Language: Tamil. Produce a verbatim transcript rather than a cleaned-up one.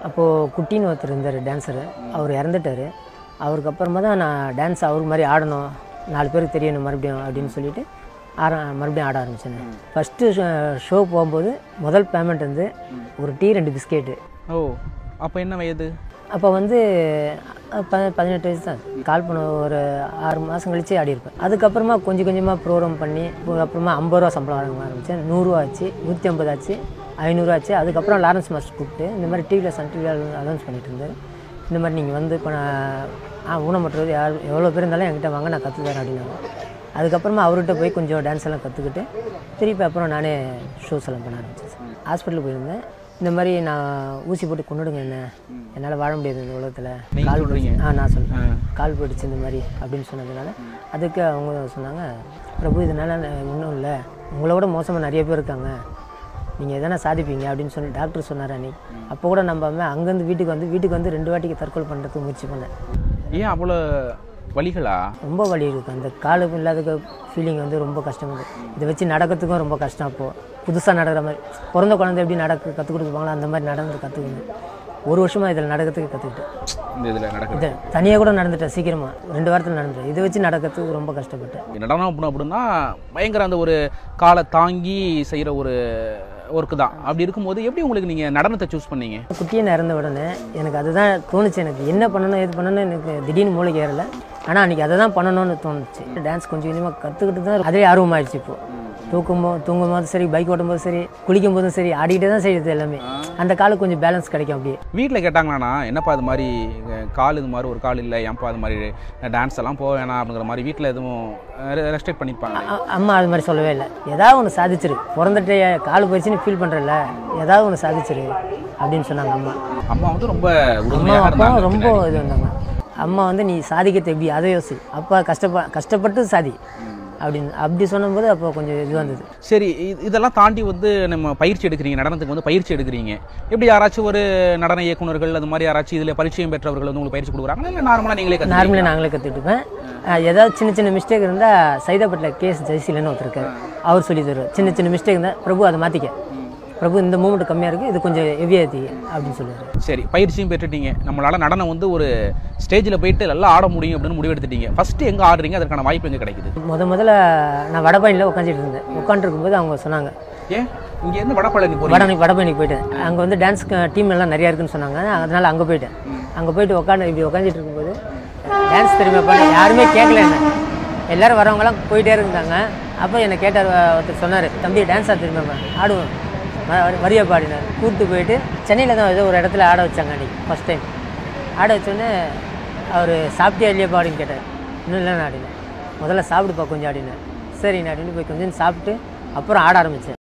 அப்போது குட்டின்னு ஒருத்தர் இருந்தார் டான்ஸரு, அவர் இறந்துட்டார். அவருக்கு அப்புறமா தான் நான் டான்ஸ் அவருக்கு மாதிரி ஆடணும், நாலு பேருக்கு தெரியணும் மறுபடியும் அப்படின்னு சொல்லிவிட்டு ஆர மறுபடியும் ஆட ஆரம்பித்தேன். ஃபஸ்ட்டு ஷோ போகும்போது முதல் பேமெண்ட் வந்து ஒரு டீ ரெண்டு பிஸ்கெட்டு. ஓ, அப்போ என்ன வயது? அப்போ வந்து ப பதினெட்டு வயசு தான். கால் பண்ண ஒரு ஆறு மாதம் கழிச்சு ஆடியிருப்பேன். அதுக்கப்புறமா கொஞ்சம் கொஞ்சமாக ப்ரோக்ராம் பண்ணி அப்புறமா ஐம்பது ரூபா சம்பளம் வாங்க ஆரம்பித்தேன். நூறுரூவா ஆச்சு, நூற்றி ஐம்பது ஆச்சு, ஐநூறுரூவா ஆச்சு. அதுக்கப்புறம் லாரன்ஸ் மாஸ்டர் கூப்பிட்டு இந்த மாதிரி டிவியில் சன் டிவியில் அனௌன்ஸ் பண்ணிட்டு இருந்தார். இந்த மாதிரி நீங்கள் வந்து இப்போ நான் ஊனமுற்றது யார் எவ்வளோ பேர் இருந்தாலும் என்கிட்ட வாங்க, நான் கற்று தரேன் அப்படின்னாங்க. அதுக்கப்புறமா அவர்கிட்ட போய் கொஞ்சம் டான்ஸ் எல்லாம் கற்றுக்கிட்டு திருப்பி அப்புறம் நானே ஷோஸ் எல்லாம் பண்ண ஆரம்பித்தேன். ஹாஸ்பிட்டலுக்கு போயிருந்தேன். இந்த மாதிரி நான் ஊசி போட்டு கொண்டுடுங்க, என்ன என்னால் வாழ முடியாது இந்த உலகத்தில், கால் போடுறீங்க. ஆ நான் சொல்கிறேன், கால் போயிடுச்சு இந்த மாதிரி அப்படின்னு சொன்னதுனால அதுக்கு அவங்க சொன்னாங்க, பிரபு இதனால் ஒன்றும் இல்லை, உங்களோட மோசமாக நிறைய பேர் இருக்காங்க, நீங்கள் எதனா சாதிப்பீங்க அப்படின்னு சொல்லி டாக்டர் சொன்னார் அன்னைக்கு. அப்போ கூட நம்பாமல் அங்கேருந்து வீட்டுக்கு வந்து வீட்டுக்கு வந்து ரெண்டு வாட்டிக்கு தற்கொலை பண்ணுறதுக்கு முயற்சி பண்ணேன். ஏன் அவ்வளோ வலிகளா? ரொம்ப வலி இருக்குது. அந்த காலு இல்லாத ஃபீலிங் வந்து ரொம்ப கஷ்டமாக இருக்குது. இதை வச்சு நடக்கிறதுக்கும் ரொம்ப கஷ்டம். அப்போது புதுசாக நடக்கிற மாதிரி பிறந்த குழந்தை எப்படி நடக்க கற்றுக் கொடுப்பாங்களோ அந்த மாதிரி நடந்து கற்றுக்கணும். ஒரு வருஷமாக இதில் நடக்கிறதுக்கு கற்றுக்கிட்டேன். இந்த இதில் நடக்குது இது தனியாக கூட நடந்துட்டேன், சீக்கிரமாக ரெண்டு வாரத்தில் நடந்துட்டேன். இதை வச்சு நடக்கிறதுக்கு ரொம்ப கஷ்டப்பட்டேன். நடனம் அப்படின்னா அப்படின்னா பயங்கர அந்த ஒரு காலை தாங்கி செய்கிற ஒரு ஒர்க்கு தான். அப்படி இருக்கும்போது எப்படி உங்களுக்கு நீங்கள் நடனத்தை சூஸ் பண்ணீங்க? குட்டியை இறந்த உடனே எனக்கு அதுதான் தோணுச்சு. எனக்கு என்ன பண்ணணும் எது பண்ணணும் எனக்கு திடீர்னு மூளைக்கு ஏறலை. ஆனால் அன்றைக்கி அதை தான் பண்ணணும்னு தோணுச்சு. டான்ஸ் கொஞ்சம் கொஞ்சமாக கற்றுக்கிட்டு தான் அதே ஆர்வமாகிடுச்சு. இப்போது தூக்கும்போது தூங்கும் போதும் சரி, பைக் ஓட்டும் போதும் சரி, குளிக்கும் போதும் சரி, ஆடிக்கிட்டே தான் செய்யுது எல்லாமே. அந்த காலுக்கு கொஞ்சம் பேலன்ஸ் கிடைக்கும். அப்படியே வீட்டில் கேட்டாங்களாண்ணா, என்னப்பா இது மாதிரி கால் இது மாதிரி ஒரு கால் இல்லை, ஏன்ப்பா அது மாதிரி டான்ஸ் எல்லாம் போக வேணாம் அப்படிங்கிற மாதிரி வீட்டில் எதுவும் ரெஸ்ட்ரிக்ட் பண்ணிப்பாங்க? அம்மா அது மாதிரி சொல்லவே இல்லை. ஏதாவது ஒன்று சாதிச்சிரு, பிறந்துட்டு கால் போயிடுச்சுன்னு ஃபீல் பண்ணுறல, ஏதாவது ஒன்று சாதிச்சிரு அப்படின்னு சொன்னாங்க அம்மா. அம்மா வந்து ரொம்ப அம்மா அப்பா ரொம்ப இது வந்தாங்க. அம்மா வந்து நீ சாதிக்கிறது எப்படி அதை யோசி, அப்பா கஷ்டப்ப கஷ்டப்பட்டு சாதி அப்படின்னு அப்படி சொன்னும்போது அப்போ கொஞ்சம் இது வந்தது. சரி, இதெல்லாம் தாண்டி வந்து நம்ம பயிற்சி எடுக்கிறீங்க, நடனத்துக்கு வந்து பயிற்சி எடுக்கிறீங்க. எப்படி யாராச்சும் ஒரு நடன இயக்குநர்கள் அது மாதிரி யாராச்சும் இதில் பரிச்சயம் பெற்றவர்கள் வந்து உங்களுக்கு பயிற்சி கொடுக்குறாங்க, இல்லை நார்மலாக நீங்களே கற்று? நார்மலாக நாங்களே கற்றுட்டுப்பேன். ஏதாவது சின்ன சின்ன மிஸ்டேக் இருந்தால் சைதாப்பட்டில் கேஸ் ஜெய்சிலன்னு ஒருத்தருக்காரு, அவர் சொல்லி தருவார். சின்ன சின்ன மிஸ்டேக் இருந்தால் பிரபு அதை மாற்றிக்க, பிரபு இந்த மூமெண்ட் கம்மியாக இருக்குது, இது கொஞ்சம் ஹெவியாக அப்படின்னு சொல்லுவார். சரி, பயிற்சியும் பெற்றுட்டீங்க. நம்மளால் நடனம் வந்து ஒரு ஸ்டேஜில் போயிட்டு நல்லா ஆட முடியும் அப்படின்னு முடிவெடுத்துட்டீங்க. ஃபஸ்ட்டு எங்கே ஆடுறீங்க, அதற்கான வாய்ப்பு எங்கே கிடைக்குது? முத முதல்ல நான் வடபழனியில் உட்காந்துட்டு இருந்தேன். உட்காந்துருக்கும்போது அவங்க சொன்னாங்க, ஏன் இங்கேருந்து வடபழனி போய் வடபழனி வடபழனிக்கு போயிட்டேன். அங்கே வந்து டான்ஸ் டீம் எல்லாம் நிறையா இருக்குன்னு சொன்னாங்க. அதனால் அங்கே போயிட்டேன். அங்கே போயிட்டு உட்காந்து இப்படி உட்காந்துட்டு இருக்கும்போது டான்ஸ் தெரியுமாப்பா, யாருமே கேட்கல என்ன, எல்லோரும் வரவங்களாம் போயிட்டே இருந்தாங்க. அப்போ என்னை கேட்டார் ஒருத்தர், சொன்னார், தம்பி டான்ஸ் ஆட தெரியுமாப்பா, ஆடுவோம் வரியா பாடினார். கூப்பிட்டு போயிட்டு சென்னையில் தான் ஏதோ ஒரு இடத்துல ஆட வச்சாங்க அன்றைக்கி ஃபஸ்ட் டைம். ஆட வச்சோடனே அவர் சாப்பிட்டே இல்லையாப்பா அப்படின்னு கேட்டார். இன்னும் இல்லை நான் ஆடினேன். முதல்ல சாப்பிடுப்பா கொஞ்சம் ஆடினேன். சரி நான் அப்படின்னு போய் கொஞ்சம் சாப்பிட்டு அப்புறம் ஆட ஆரம்பித்தேன்.